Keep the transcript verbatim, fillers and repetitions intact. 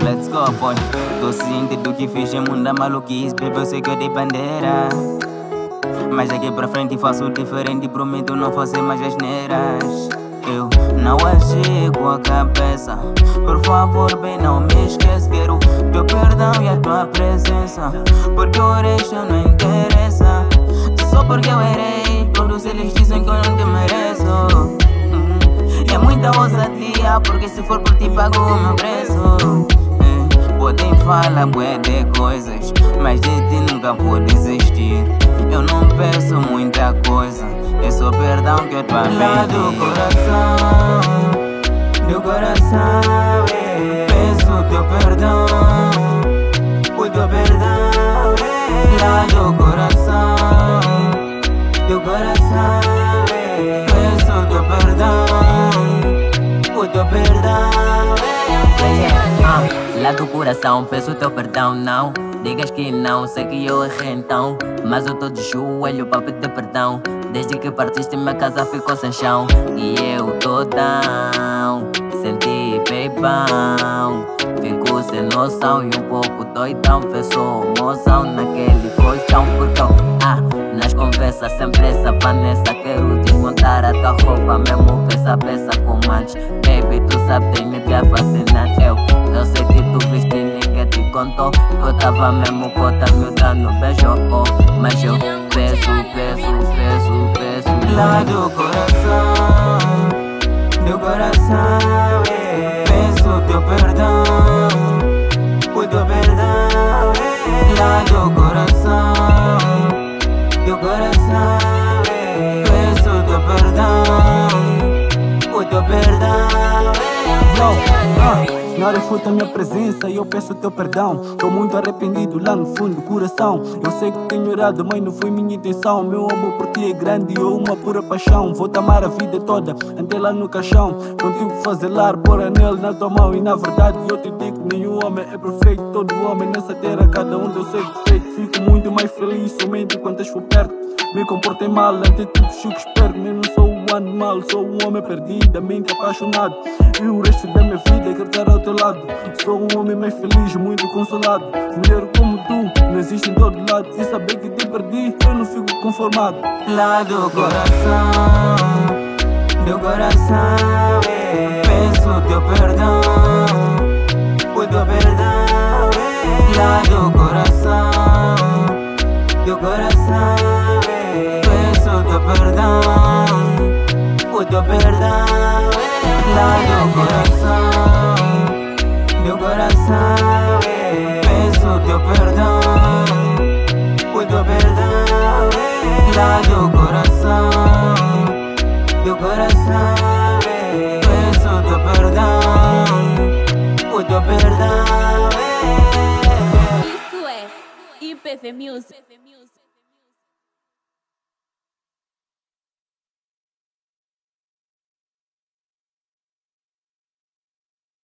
let's go boy. Tô ciente do que fiz em mundo da maluquice, baby, eu sei que eu dei bandeira. Mas daqui pra frente faço diferente, prometo não fazer mais asneiras. Eu não agi com a cabeça, por favor bem não me esquece. Quero teu perdão e a tua presença, porque o resto não interessa. Só porque eu errei, todos eles dizem que eu não te mereço. hum. E é muita ousadia, porque se for por ti pago o meu preço. é, Podem falar bué de coisas, mas de ti nunca vou desistir. Eu não peço muita coisa, é só perdão que eu tô a pedir. Lá do coração, do coração, é. Peço teu perdão, o teu perdão, é. Lá do coração, do coração, é. Peço teu perdão, o teu perdão, é. ah, Lá do coração, peço teu perdão, não digas que não, sei que eu errei então, mas eu tô de joelho pra pedir perdão. Desde que partiste minha casa ficou sem chão, e eu tô down, senti beibão. Fico sem noção e um pouco doidão, pensou moção naquele colchão. Porque eu, ah, nas conversas sempre essa Vanessa, quero desmontar a tua roupa, mesmo peça peça com antes. Baby, tu sabe, tem ideia fascinante. Eu, eu sei que tu viste, ninguém te contou que eu tava mesmo cota miúda no beijo, oh. Mas eu peço, peço, peço, peço. Lá do coração, do coração, é. Peço teu perdão, o teu perdão, é. Lá do coração, do coração, é. Peço teu perdão, o teu perdão, é. Senhora, escuta a minha presença e eu peço teu perdão. Tô muito arrependido lá no fundo do coração. Eu sei que tenho errado, mas não foi minha intenção. Meu amor por ti é grande, eu uma pura paixão. Vou te amar a vida toda, até lá no caixão. Contigo fazer lar, pôr anel na tua mão. E na verdade eu te digo, nenhum homem é perfeito. Todo homem nessa terra, cada um deu seu defeito. Fico muito mais feliz somente quando estás por perto. Me comportei mal, ante tipo chico esperto. Eu não sou um animal, sou um homem perdidamente apaixonado. E o resto da minha vida quero estar ao teu lado. Sou um homem mais feliz, muito consolado. Mulher como tu, não existe em todo lado. E saber que te perdi, eu não fico conformado. Lá do coração, do coração, é. Peço teu perdão, o teu perdão, é. Lá do coração, do coração, é. Peço teu perdão, o teu perdão, é. Lá do coração, do coração, é. Peço teu perdão, o teu perdão, é. Lá do coração, do coração, é. Peço teu perdão, o teu perdão, é. Isso é I P V Music.